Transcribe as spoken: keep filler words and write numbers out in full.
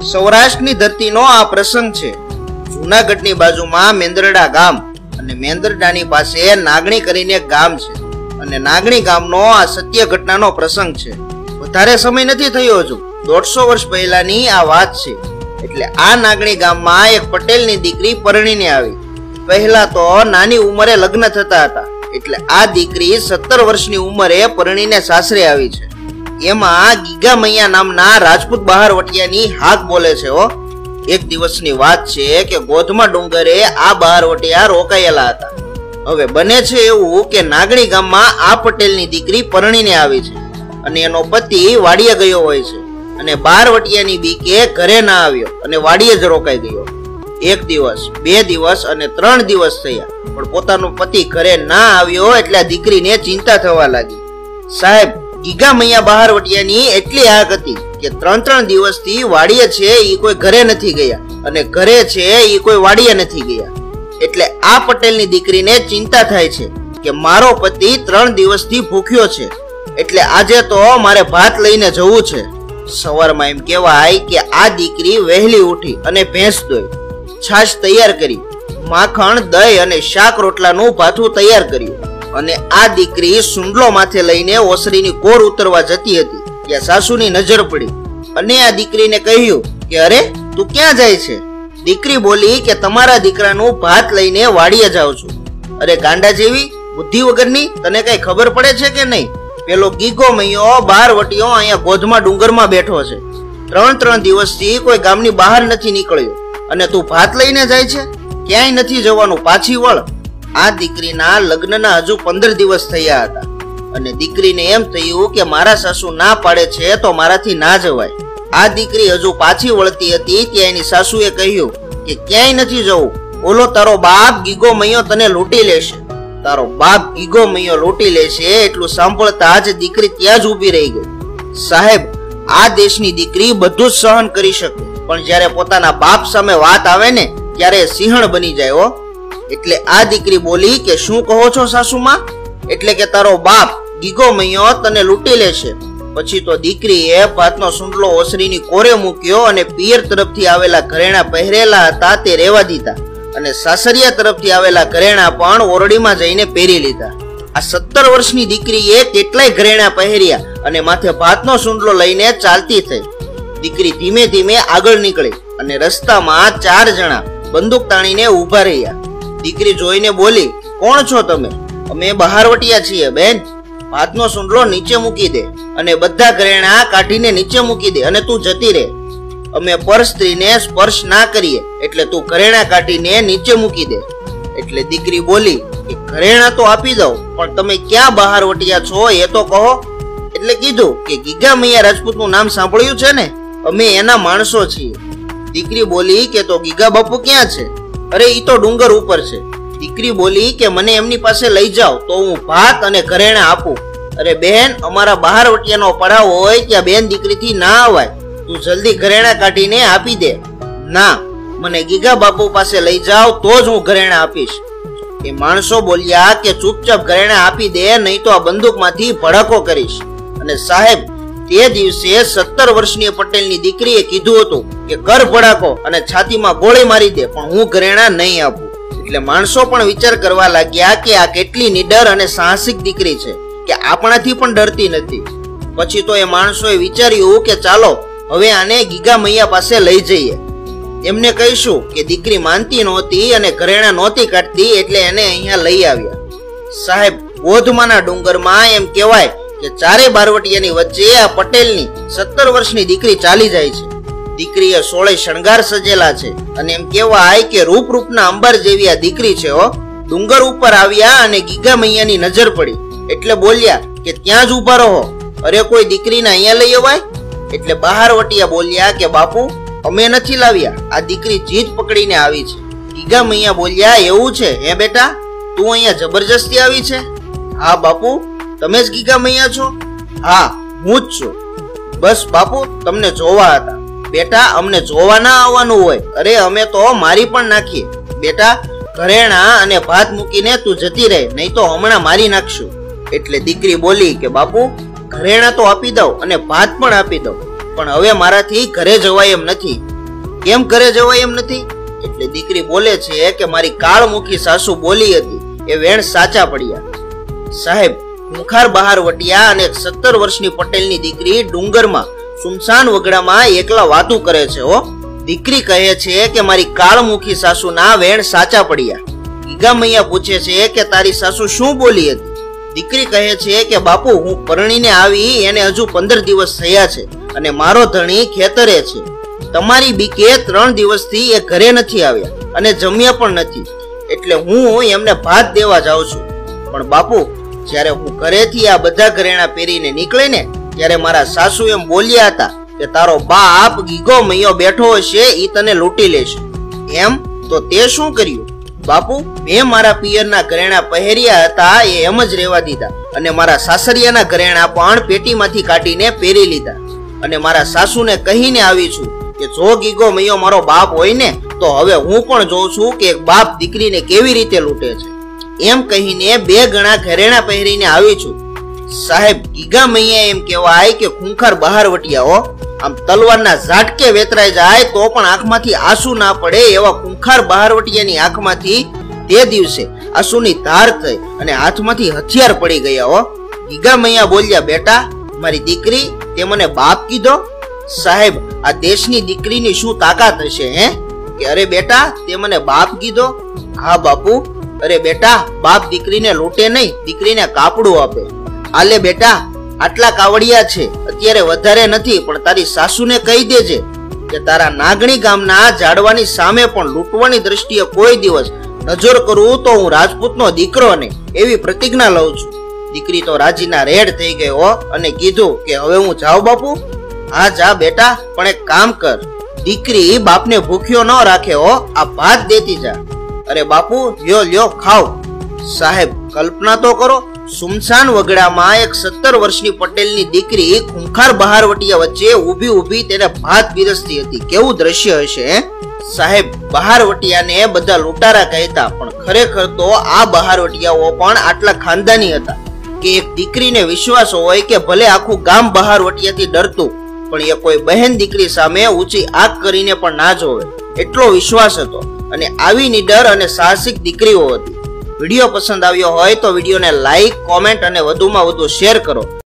સૌરાષ્ટ્રની ધરતીનો આ પ્રસંગ છે। જૂનાગઢની બાજુમાં મેંદરડા ગામ અને મેંદરડાની પાસે નાગણી કરીને એક ગામ છે અને નાગણી ગામનો આ સત્ય ઘટનાનો પ્રસંગ છે। વધારે સમય નથી થયો, હજુ દોઢસો વર્ષ પહેલાની આ વાત છે। એટલે આ નાગણી ગામમાં એક પટેલની દીકરી પરણીને આવી। પહેલા તો નાની ઉંમરે લગ્ન થતા હતા, એટલે આ દીકરી સત્તર વર્ષની ઉંમરે પરણીને સાસરે આવી છે। એમાં ગીગા મૈયા નામના રાજપૂત બહારવટિયાની હાક બોલે છે હો। એક દિવસની વાત છે કે ગોધમા ડુંગરે આ બહારવટિયા રોકાયેલા હતા। હવે બને છે એવું કે નાગણી ગામમાં આ પટેલની દીકરી પરણીને આવી છે અને એનો પતિ વાડીએ ગયો હોય છે અને બહારવટિયાની બીકે ઘરે ના આવ્યો અને વાડીએ જ રોકાઈ ગયો। એક દિવસ, બે દિવસ અને ત્રણ દિવસ થયા, પણ પોતાનો પતિ ઘરે ના આવ્યો એટલે આ દીકરીને ચિંતા થવા લાગી। સાહેબ, ગીગા મૈયા બહારવટિયાની એટલી આગ હતી કે ત્રણ ત્રણ દિવસથી વાડીએ છે એ કોઈ ઘરે નથી ગયા અને ઘરે છે એ કોઈ વાડીએ નથી ગયા। એટલે આ પટેલની દીકરીને ચિંતા થાય છે કે મારો પતિ ત્રણ દિવસથી ભૂખ્યો છે, એટલે આજે તો મારે ભાત લઈને જવું છે। સવારમાં એમ કહેવાય કે આ દીકરી વહેલી ઉઠી અને ભેંસ દોઈ, છાશ તૈયાર કરી, માખણ, દહીં અને શાક રોટલાનું ભાથું તૈયાર કર્યું અને આ દીકરી સુંડલો માથે લઈને ઓસરીની કોર ઉતરવા જતી હતી ત્યાં સાસુની નજર પડી અને આ દીકરીને કહ્યું કે અરે તું ક્યાં જાય છે? દીકરી બોલી કે તમારા દીકરાનું ભાત લઈને વાડીએ જાઉં છું। અરે ગાંડા જેવી, બુદ્ધિ વગરની, તને કઈ ખબર પડે છે કે નહીં? પેલો ગીગો મૈયો બહારવટિયો અહીંયા ગોધમા ડુંગરમાં બેઠો છે, ત્રણ ત્રણ દિવસથી કોઈ ગામની બહાર નથી નીકળ્યો અને તું ભાત લઈને જાય છે? ક્યાંય નથી જવાનું, પાછી વળ। આ દીકરીના લગ્નના હજુ પંદર દિવસ થયા હતા અને દીકરીને એમ થયું કે મારા સાસુ ના પાડે છે તો મારાથી ના જવાય। આ દીકરી હજુ પાછી વળતી હતી ત્યાં એની સાસુએ કહ્યું કે ક્યાંય નથી જવું, ઓલો તારો બાપ ગીગો મૈયો તને લૂંટી લેશે, તારો બાપ ગીગો મૈયો લૂંટી લેશે। એટલું સાંભળતા જ દીકરી ત્યાં જ ઊભી રહી ગઈ। સાહેબ, આ દેશની દીકરી બધું જ સહન કરી શકે, પણ જ્યારે પોતાના બાપ સામે વાત આવે ને ત્યારે સિંહણ બની જાય હો। એટલે આ દીકરી બોલી કે શું કહો છો સાસુમાં? એટલે કે તારો બાપ ગીગો મૈયો તને લૂંટી લેશે। પછી તો દીકરીએ ભાતનો સુંડલો ઓસરીની કોરે મૂક્યો અને પિયર તરફથી આવેલા ઘરેણા પહેરેલા હતા તે રહેવા દીધા અને સાસરિયા તરફથી આવેલા ઘરેણા પણ ઓરડીમાં જઈને પહેરી લીધા। આ સત્તર વર્ષની દીકરીએ કેટલાય ઘરેણા પહેર્યા અને માથે ભાતનો સુંડલો લઈને ચાલતી થઈ। દીકરી ધીમે ધીમે આગળ નીકળી અને રસ્તામાં ચાર જણા બંદૂક તાણીને ઉભા રહ્યા। દીકરી જોઈને બોલી, કોણ છો તમે? અમે બહારવટિયા છીએ બેન, ભાતનો સુંડલો નીચે મૂકી દે અને બધા ઘરેણા કાઢીને નીચે મૂકી દે અને તું જતી રહે। અમે પર સ્ત્રીને સ્પર્શ ના કરીએ, એટલે તું ઘરેણા કાઢીને નીચે મૂકી દે। એટલે દીકરી બોલી કે ઘરેણા તો આપી દઉં, પણ તમે ક્યાં બહારવટિયા છો એ તો કહો। એટલે કીધું કે ગીગા મૈયા રાજપૂતનું નામ સાંભળ્યું છે ને, અમે એના માણસો છીએ। દીકરી બોલી કે તો ગીગા બાપુ ક્યાં છે? અરે ઈ તો ડુંગર ઉપર છે। દીકરી બોલી કે મને એમની પાસે લઈ જાઓ તો હું ભાત અને ઘરેણા આપું। અરે બેન, અમારા બહારવટિયાનો પડાવ હોય ત્યાં બેન દીકરીથી ના આવાય, તું જલ્દી ઘરેણા કાઢીને આપી દે। ના, મને ગીગા બાપુ પાસે લઈ જાઓ તો જ હું ઘરેણા આપીશ। એ માણસો બોલ્યા કે ચૂપચાપ ઘરેણા આપી દે, નહીં તો આ બંદૂકમાંથી ભડાકો કરીશ। અને સાહેબ, તે દિવસે સત્તર વર્ષની પટેલની દીકરીએ કીધું હતું કે કર ભડાકો અને છાતીમાં ગોળી મારી દે, પણ હું ઘરેણા નહીં આપું। એટલે માણસો પણ વિચાર કરવા લાગ્યા કે આ કેટલી નિડર અને સાહસિક દીકરી છે કે આપણાથી પણ ડરતી નથી। પછી તો એ માણસોએ વિચાર્યું કે ચાલો હવે આને ગીગા મૈયા પાસે લઈ જઈએ, એમને કહીશું કે દીકરી માનતી નહોતી અને ઘરેણા નહોતી કાઢતી, એટલે એને અહીંયા લઈ આવ્યા। સાહેબ, ગોધમાના ડુંગરમાં એમ કહેવાય કે ચારે બારવટિયાની વચ્ચે આ પટેલની સત્તર વર્ષની દીકરી ચાલી જાય છે। દીકરીએ સોળે શણગાર સજેલા છે અને એમ કહેવાય કે રૂપ રૂપના અંબર જેવી આ દીકરી છે હો। ડુંગર ઉપર આવ્યા અને ગીગા મૈયાની નજર પડી એટલે બોલ્યા કે ત્યાં જ ઉભા રહો, અરે કોઈ દીકરીને અહીંયા લઈ અવાય? એટલે બહારવટિયા બોલ્યા કે બાપુ, અમે નથી લાવ્યા, આ દીકરી જીદ પકડીને આવી છે। ગીગા મૈયા બોલ્યા, એવું છે હે બેટા, તું અહીંયા જબરજસ્તી આવી છે? હા બાપુ, તમે જ ગીગા મૈયા છો? હા, હું જ છું। બસ બાપુ, તમને જોવા હતા। બેટા, અમને જોવા ના આવવાનું હોય, અરે અમે તો મારી પણ નાખીએ। બેટા, ઘરેણા અને ભાત મૂકીને તું જતી રહે, નહીં તો હમણાં મારી નાખશું। એટલે દીકરી બોલી કે બાપુ, ઘરેણા તો આપી દઉં અને ભાત પણ આપી દઉં, પણ હવે મારાથી ઘરે જવાય એમ નથી, કેમ ઘરે જવાય એમ નથી? એટલે દીકરી બોલે છે કે મારી કાળમુખી સાસુ બોલી હતી એ વેણ સાચા પડ્યા. સાહેબ, ખૂંખાર બહારવટિયા અને સત્તર વર્ષની પટેલની દીકરી ડુંગરમાં સુમસાન વગડામાં એકલા વાતું કરે છે. હો, દીકરી કહે છે કે મારી કાળમુખી સાસુના વેણ સાચા પડ્યા. ગીગામૈયા પૂછે છે કે તારી સાસુ શું બોલી હતી? દીકરી કહે છે કે બાપુ, હું પરણીને આવી એને હજુ પંદર દિવસ થયા છે અને મારો ધણી ખેતરે છે. તમારી બીકે ત્રણ દિવસથી એ ઘરે નથી આવ્યા અને જમ્યા પણ નથી, એટલે હું એમને ભાત દેવા જાઉં છું. પણ બાપુ, જ્યારે હું ઘરેથી આ બધા ઘરેણા પહેરીને નીકળે ને ત્યારે મારા સાસુ એમ બોલ્યા હતા કે તારો બાપ ગીગો મૈયો બેઠો હશે, ઈ તને લૂંટી લેશે. એમ તો તે શું કર્યું? બાપુ, મેં મારા પિયરના ઘરેણા પહેર્યા હતા એ એમ જ રહેવા દીધા અને મારા સાસરિયાના ઘરેણા પણ પેટીમાંથી કાઢીને પહેરી લીધા અને મારા સાસુને કહીને આવી છું કે જો ગીગો મૈયો મારો બાપ હોય ને તો હવે હું પણ જોઉં છું કે એક બાપ દીકરીને કેવી રીતે લૂંટે છે. એમ કહીને બે ગણા ઘરેણા પહેરીને આવી છું. સાહેબ, ગીગા મૈયા એમ કહેવાય કે ખૂંખાર બહારવટિયાઓ આમ તલવારના ઝાટકે વેતરાઈ જાય તો પણ આંખમાંથી આંસુ ના પડે એવા ખૂંખાર બહારવટિયાની આંખમાંથી તે દિવસે આંસુની ધાર થઈ અને હાથમાંથી હથિયાર પડી ગયા. હો, ગીગા મૈયા બોલ્યા, બેટા, મારી દીકરી તે મને બાપ કીધો? સાહેબ, આ દેશની દીકરીની શું તાકાત હશે હે કે અરે બેટા તે મને બાપ કીધો? હા બાપુ. અરે બેટા, બાપ દીકરીને લૂંટે નહીં, દીકરીને કાપડું આપે. આલે બેટા, આટલા કાવડિયા છે, અત્યારે વધારે નથી, પણ તારી સાસુને કહી દેજે કે તારા નાગણી ગામના ઝાડવાની સામે પણ લૂંટવાની દ્રષ્ટિએ કોઈ દિવસ નજર કરું તો હું રાજપૂતનો દીકરો નહીં, એવી પ્રતિજ્ઞા લઉં છું. દીકરી તો રાજીના રેડ થઈ ગયો અને કીધું કે હવે હું જાઉં બાપુ? હા જા બેટા, પણ એક કામ કર, દીકરી બાપને ભૂખ્યો ન રાખે. હો, આ ભાત દેતી જા. અરે બાપુ, લ્યો લ્યો ખાવ. સાહેબ, કલ્પના તો કરો, સુમસાન વગડામાં એક સત્તર વર્ષની પટેલની દીકરી ખૂંખાર બહારવટિયા વચ્ચે ઊભી ઊભી તેને ભાત પીરસતી હતી. કેવું દ્રશ્ય હશે? સાહેબ, બહારવટિયાને બધા લૂંટારા કહેતા, પણ ખરેખર તો આ બહારવટિયાઓ પણ આટલા ખાનદાની હતા કે એક દીકરીને વિશ્વાસ હોય કે ભલે આખું ગામ બહારવટિયાથી ડરતું, પણ એ કોઈ બહેન દીકરી સામે ઊંચી આંખ કરીને પણ ના જોવે, એટલો વિશ્વાસ હતો. અને આવી નિડર અને સાહસિક દીકરીઓ હતી. વિડીયો પસંદ આવ્યો હોય તો વિડીયોને લાઈક, કોમેન્ટ અને વધુમાં વધુ શેર કરો.